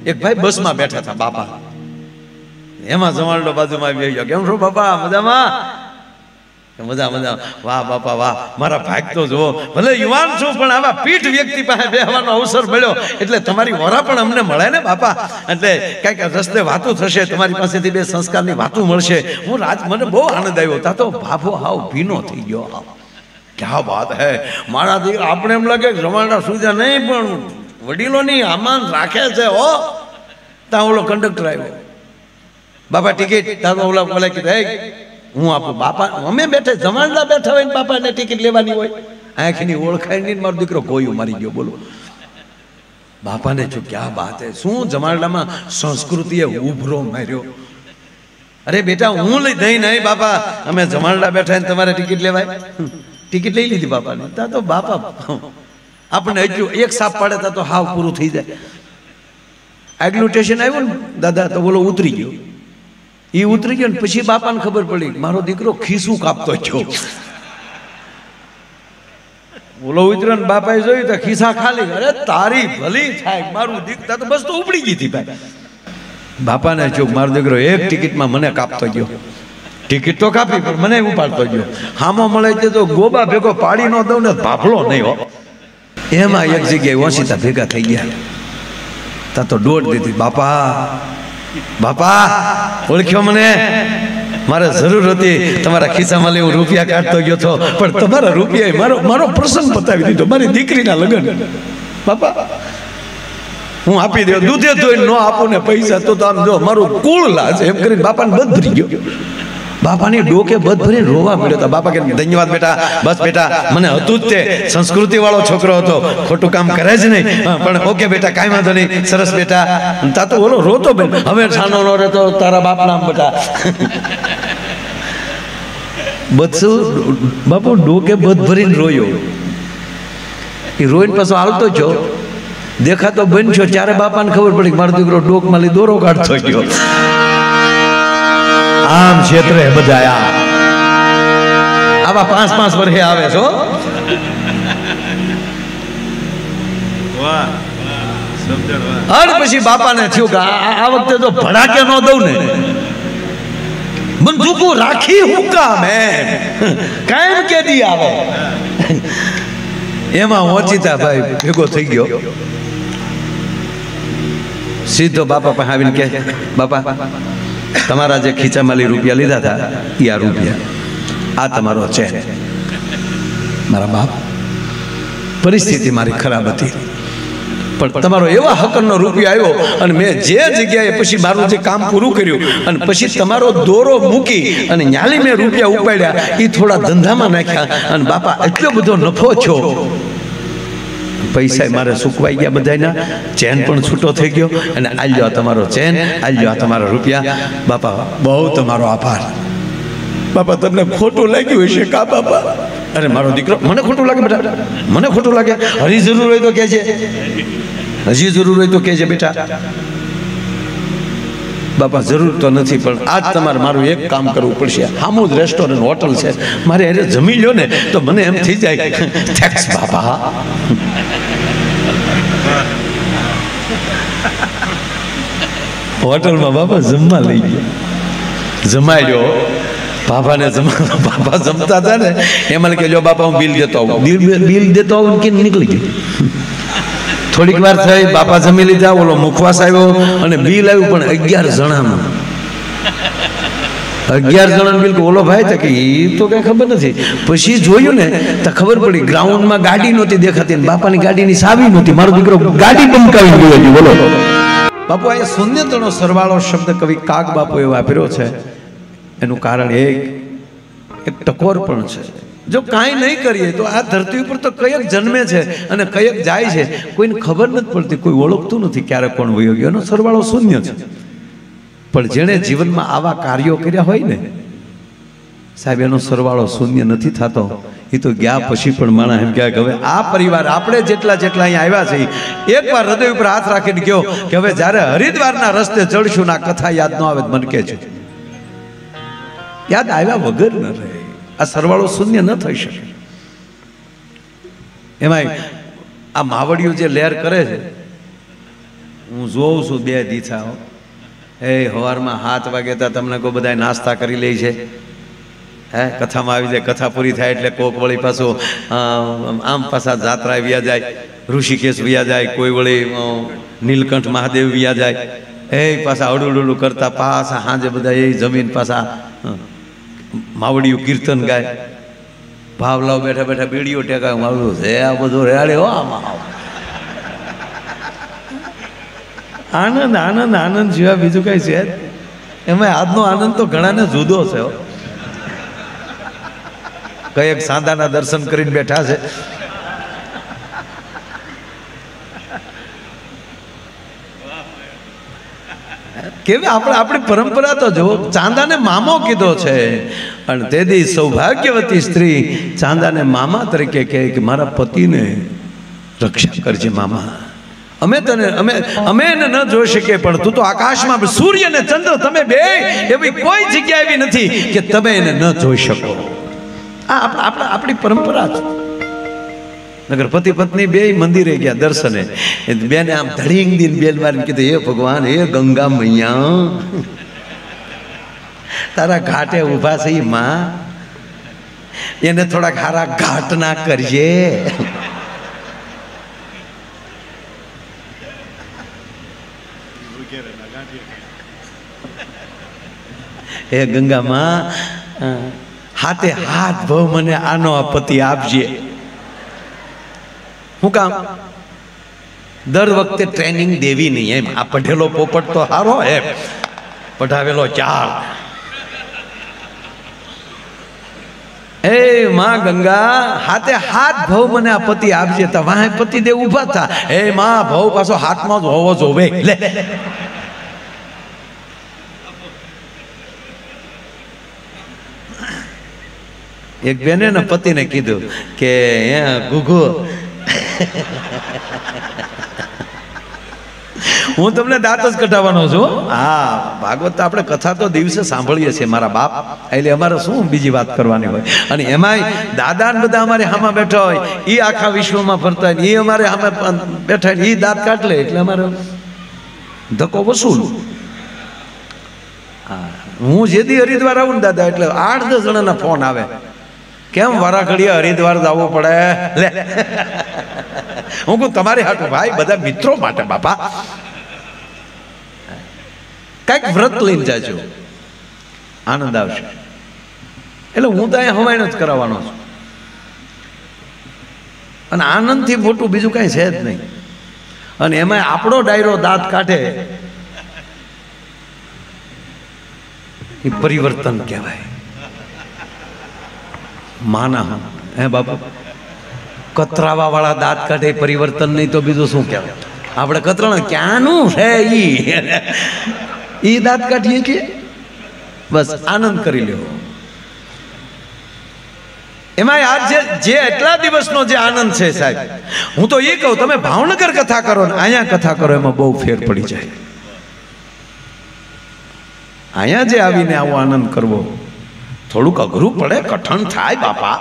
એક ભાઈ બસમાં બેઠા હતા બાપા, એમાં જમાડો બાજુમાં બેસી ગયો. કેમ છો બાપા? મજામાં? મજા મજા. વાહ બાપા વાહ, મારા ભાગ તો જુઓ, ભલે યુવાન છું પણ આવા પીઠ વ્યક્તિ પાસે બેસવાનો અવસર મળ્યો એટલે તમારી વરા પણ અમને મળે ને બાપા. એટલે કઈક રસ્તે વાતું થશે, તમારી પાસેથી બે સંસ્કારની વાતું મળશે. મને બહુ આનંદ આવ્યો. તા તો બાપો હાવ ભીનો થઈ ગયો. ક્યાં વાત હે મારા દીકરા, આપણે એમ લાગે જમાડા સુજા નહીં પણ વડીલોની આમાન રાખે છે. હો ત્યાં ઓલો કંડક્ટર આવ્યો, બાપા ટિકિટ. ત્યાં તો ઓલા કીધું હું આપું. બાપા અમે બેઠા જમાડલા બેઠા હોય ને બાપાને ટિકિટ લેવાની હોય, આંખની ઓળખાય નહીં. મારો દીકરો કોયું મારી ગયો. બોલો બાપાને જો ક્યાં વાત હે, શું જમાડલામાં સંસ્કૃતિએ ઉભરો માર્યો. અરે બેટા હું લઈ નહીં બાપા, અમે જમાડલા બેઠા ને તમારે ટિકિટ લેવાય. ટિકિટ લઈ લીધી બાપાને. ત્યાં તો બાપા આપણને હજુ એક સાપ પાડે ત્યાં તો હાવ પૂરું થઈ જાય. આગલું સ્ટેશન આવ્યું ને દાદા, તો બોલો ઉતરી ગયો. એ ઉતરી ગયો ને પછી બાપાને ખબર પડી મારો દીકરો ખીસું કાપતો થયો. બોલો ઉતર્યો ને બાપાએ જોયું તો ખિસ્સા ખાલી. અરે તારી ભલી થાય, મારું દીકરા તો બસ તો ઉપડી ગઈ હતી ભાઈ. બાપાને જો મારો દીકરો એક ટિકિટમાં મને કાપતો ગયો. ટિકિટ તો કાપી પણ મને ઉપાડતો ગયો. હામો મળે તો ગોબા ભેગો પાડી ન દઉં ને ભાફલો નહીં હો. એમાં એક જગ્યાએ ઓછીતા ભેગા થઈ ગયા. તા તો દોડ દીધી. બાપા ઓળખ્યો મને? મારે જરૂર હતી તમારા ખિસ્સામાં લઈ હું રૂપિયા કાઢતો ગયો હતો, પણ તમારા રૂપિયા મારો પ્રસંગ બતાવી દીધો, મારી દીકરીના લગ્ન. બાપા હું આપી દઉં, દૂધે ધોઈને ન આપું ને પૈસા તો આમ જો મારું કુળ લાજ એમ કરીને બાપાને બધ ભરી ગયો. બાપાની ડોકે બધ ભરીને રોવા મળ્યો હતા. બાપા કે ધન્યવાદ બેટા, બસ બેટા મને હતું જ તે સંસ્કૃતિ વાળો છોકરો હતો, ખોટું કામ કરે જ નહીં, પણ ઓકે બેટા કાંઈ વાંધો નહીં, સરસ બેટા. તા તો બોલો રોતો બેન, હવે છાનો નો રહેતો તારા બાપ નામ બેટા. બધું બાપુ ડોકે બધ ભરીને રોયો. એ રોઈને પાછો હાલતો છો, દેખાતો બનશો ત્યારે બાપાને ખબર પડી મારો દીકરો ડોકમાં લઈ દોરો કાઢતો ગયો. આમ ક્ષેત્રે બધા આવા 5-5 વર્ષે આવે છો. અને પછી બાપાને થયું કે આ વખતે તો ભડાકે ન દઉં ને, બંદૂકો રાખી હું કામ કાયમ કેદી આવે. એમાં ઓચિતા ભાઈ ભેગો થઈ ગયો. સીધો બાપા પાસે આવીને કે બાપા તમારા જે ખીચામાં રૂપિયા લીધા હતા એ આ રૂપિયા, આ તમારો છે. મારા બાપ પરિસ્થિતિ મારી ખરાબ હતી પણ તમારો એવા હકનો રૂપિયો આવ્યો અને મેં જે જગ્યાએ પછી મારું જે કામ પૂરું કર્યું અને પછી તમારો દોરો મૂકી અને ન્યાલી મેં રૂપિયા ઉપાડ્યા, એ થોડા ધંધામાં નાખ્યા અને બાપા એટલો બધો નફો છો. પૈસા મારે સુકવાઈ ગયા બધાના, ચેન પણ છૂટો થઈ ગયો અને આલ્યો આ તમારો ચેન, આલ્યો આ તમારા રૂપિયા. બાપા બહુ તમારો આભાર. બાપા તમને ખોટું લાગ્યું હશે કા બાપા? અરે મારો દીકરો મને ખોટું લાગે બેટા, મને ખોટું લાગે. હજી જરૂર હોય તો કહેજે, હજી જરૂર હોય તો કહેજે બેટા. બાપા જરૂર તો નથી પણ આજ તમારે મારું એક કામ કરવું પડશે. હામુદ રેસ્ટોરન્ટ હોટલ છે, મારે એને જમી લ્યો ને તો મને એમ થઈ જાય થેન્ક્સ બાપા. હોટલમાં બાપા જમવા લઈ ગયા, જમાડ્યો બાપાને. બાપા જમતા હતા ને એમાં કે જો બાપા હું બિલ દેતો આવું, બિલ દેતો આવું કે નીકળી ગયું. થોડીક વાર થઈ, બાપા જમી લીધા, ઓલો મુખવાસ આવ્યો અને બિલ આવ્યું પણ 11 જણાનું. 11 જણાનું બિલ. ઓલો ભાઈ તો કે એ તો કઈ ખબર નથી. પછી જોયું ને તો ખબર પડી ગ્રાઉન્ડમાં ગાડી નહોતી દેખાતી, બાપાની ગાડીની ચાવી નહોતી. મારો દીકરો ગાડી બંકાવી ગયો. બોલો બાપુ આ શૂન્યતનો સરવાળો શબ્દ કવિ કાગ બાપુએ વાપર્યો છે. એનું કારણ એક ટકોર પણ છે. જો કાંઈ નહીં કરીએ તો આ ધરતી ઉપર તો કયક જન્મે છે અને કયક જાય છે, કોઈને ખબર નથી પડતી, કોઈ ઓળખતું નથી ક્યારે કોણ વયો ગયો. એનો સરવાળો શૂન્ય છે. પણ જેણે જીવનમાં આવા કાર્યો કર્યા હોય ને સાહેબ, એનો સરવાળો શૂન્ય નથી થતો. એ તો ગયા પછી પણ માણસ એમ કહેવાય કે હવે આ પરિવાર આપણે જેટલા અહીંયા આવ્યા છે એકવાર હૃદય ઉપર હાથ રાખીને કહો કે હવે જ્યારે હરિદ્વારના રસ્તે ચડશું ને આ કથા યાદ ન આવે મન કહેજો. યાદ આવ્યા વગર ન રહે. આ સરવાળો શૂન્ય ન થઈ શકે. એમાં આ માવડિયું જે લહેર કરે છે હું જોઉં છું 2 દીથા એ સવારમાં 7 વાગે તો તમને કોઈ બધા નાસ્તા કરી લે છે હે કથામાં આવી જાય કથા પૂરી થાય એટલે કોક વળી પાછું આમ પાછા જાત્રા વ્યા જાય ઋષિકેશ વ્યા જાય કોઈ વળી નીલકંઠ મહાદેવ વ્યા જાય એ પાછા અડુડુડું કરતા પાછા સાંજે બધા એ જમીન પાછા માવડીયું કીર્તન ગાય ભાવલાવ બેઠા બેઠા બીડીઓ ટેકાય મારું છે આ બધું રેડે હો આમાં આનંદ આનંદ આનંદ સિવાય બીજું કઈ છે એમાં આજનો આનંદ તો ઘણાને જુદો છે કઈ એક સાંધાના દર્શન કરીને બેઠા છે કેવી આપણી પરંપરા તો જો ચાંદાને મામો કીધો છે અને તેથી સૌભાગ્યવતી સ્ત્રી ચાંદાને મામા તરીકે કહે કે મારા પતિને રક્ષા કરજે મામા અમે એને ન જોઈ શકીએ પણ તું તો આકાશમાં સૂર્ય ને ચંદ્ર તમે બે એવી કોઈ જગ્યા એવી નથી કે તમે એને ન જોઈ શકો આ આપણી પરંપરા છે નગર પતિ પત્ની બે મંદિરે ગયા દર્શને બેને આમ ધડીંગ દીન બેલ મારીને કીધું હે ભગવાન હે ગંગા મૈયા તારા ઘાટે ઊભા છે માં એને થોડાક હારા ઘાટ ના કરજે હે ગંગા માં હાથે હાથ ભાવ મને આનો આ પતિ આપજે હું કામ દર વખતે ટ્રેનિંગ દેવી નહીં એમ આ પઢેલો પોપટ તો હારો એમ પઢાવેલો ચાલ એ માં ગંગા હાથે હાથ ભાવ મને આ પતિ આપજે તો વાહે પતિ દેવ ઉભા થા હે માં ભાવ પાછો હાથમાં જ હોવો જોવે લે એક બેને ને પતિને કીધું કે ગુગુ હું તમને દાંત જ કઢાવવાનો છું હા ભાગવત તો આપણે કથા તો દિવસે સાંભળીએ છીએ મારા બાપ એટલે અમારે શું બીજી વાત કરવાની હોય અને એમાંય દાદા ને બધા અમારે હામાં બેઠા હોય એ આખા વિશ્વમાં ફરતા હોય એ અમારે હામે બેઠા હોય એ દાંત કાઢ લે એટલે અમારે ધક્કો વસૂલ હા હું જેથી હરિદ્વાર આવું ને દાદા એટલે 8-10 જણાના ફોન આવે કેમ વારા ઘડીએ હરિદ્વાર જવું પડે લે હું કહું તમારી હાટું ભાઈ બધા મિત્રો માટે બાપા કઈક વ્રત લઈને જાજો આનંદ આવશે એટલે હું તો અહીંયા હવાઈનો જ કરાવવાનો છું અને આનંદથી મોટું બીજું કઈ છે જ નહીં અને એમાં આપણો ડાયરો દાંત કાઢે એ પરિવર્તન કહેવાય માના હે બાપુ કતરાવા વાળા દાંત કાઢે પરિવર્તન નહીં તો બીજું શું કહેવાય આપણે કતરાણા ક્યાંનું છે ઈ દાંત કાઢીએ છીએ બસ આનંદ કરી લ્યો એમાં આજ જે એટલા દિવસનો જે આનંદ છે સાહેબ હું તો એ કહું તમે ભાવનગર કથા કરો ને અહીંયા કથા કરો એમાં બહુ ફેર પડી જાય અહીંયા જે આવીને આવો આનંદ કરવો થોડુંક અઘરું પડે કઠણ થાય બાપા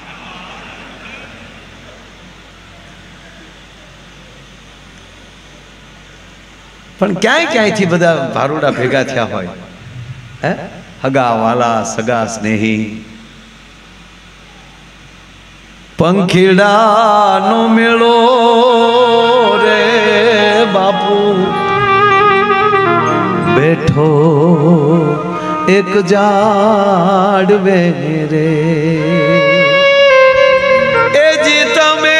પણ ક્યાંયથી બધા ભારુડા ભેગા થયા હોય હે હગા વાલા સગા સ્નેહી પંખીડાનો મેળો રે બાપુ બેઠો એક જાડવે રે એ જી તમે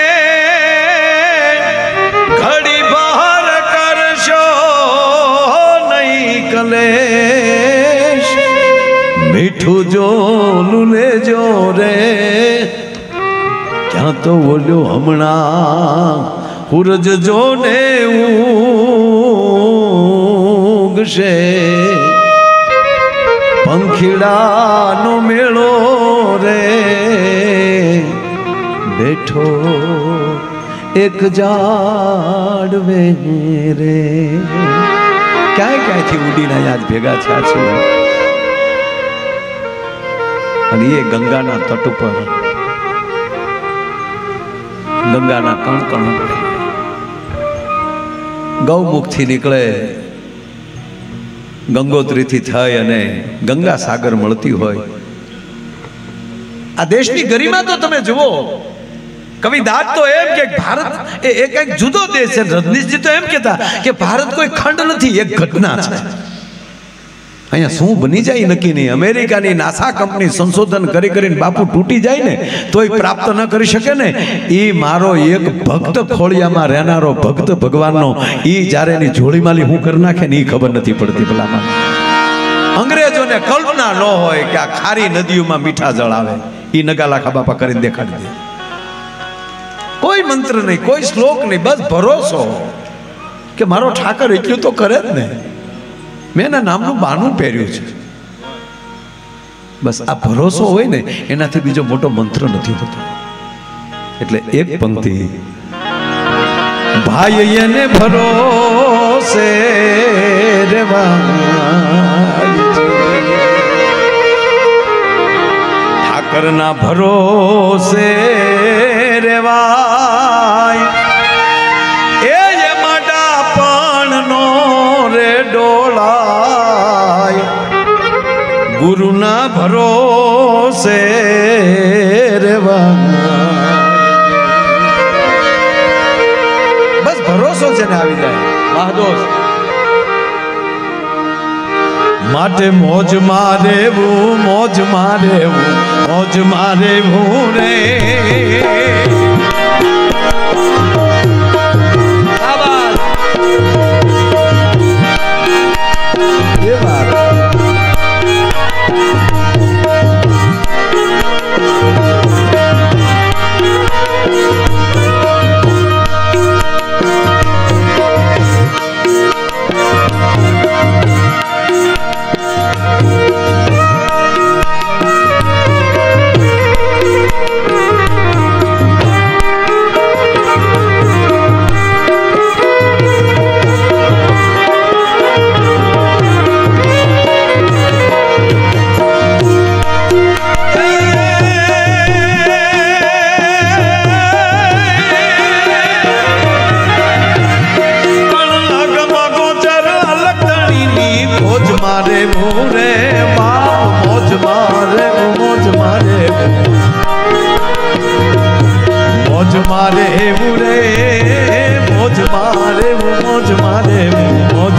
ઘડી બહાર કરશો નહીં કલેશ મીઠું જોલું લેજો રે ક્યાં તો બોલ્યો હમણાં સૂરજ જોને ઉગશે પંખીડાનો મેળો રે બેઠો એક જાડવે રે ક્યાંયથી ઉડીને યાદ ભેગા થયા છે અને એ ગંગાના તટ ઉપર ગંગાના કણ કણ ગૌમુખથી નીકળે, ગંગોત્રીથી થઈ અને ગંગા સાગર મળતી હોય. આ દેશની ગરિમા તો તમે જુઓ. કવિ દાદ તો એમ કે ભારત એ એક જુદો દેશ છે. રજનીશજી તો એમ કહેતા કે ભારત કોઈ ખંડ નથી, એક ઘટના છે. અહીંયા શું બની જાય નક્કી નહીં. અમેરિકાની નાસા કંપની સંશોધન કરી કરીને બાપુ તૂટી જાય ને તોય પ્રાપ્ત ન કરી શકે ને. એ મારો એક ભક્ત ખોળિયામાં રહેનારો ભક્ત ભગવાનનો એ જ્યારે એની જોડીમાલી હું કરી નાખે ને એ ખબર નથી પડતી. ભલામાં અંગ્રેજોને કલ્પના ન હોય કે આ ખારી નદીઓમાં મીઠા જળ આવે. એ નગાલાખા બાપા કરીને દેખાડી દે. કોઈ મંત્ર નહીં, કોઈ શ્લોક નહીં, બસ ભરોસો કે મારો ઠાકર એટલું તો કરે જ ને. મેં એના નામનું બાનું પહેર્યું છે. બસ આ ભરોસો હોય ને એનાથી બીજો મોટો મંત્ર નથી હોતો. એટલે એક પંક્તિ, ભાઈ એને ભરોસે ઠાકરના ભરોસે રેવાય. એ માડા પણ નો રે ડોલાય, ગુરુના ભરોસે રેવાય. બસ ભરોસો છે ને આવી જાય. મહાદોષ માટે મોજ મારેવું, મોજ મારેવું, મોજ મારેવું રે. મોજ મારે રે, મોજ મારે, મોજ મારે, મોજ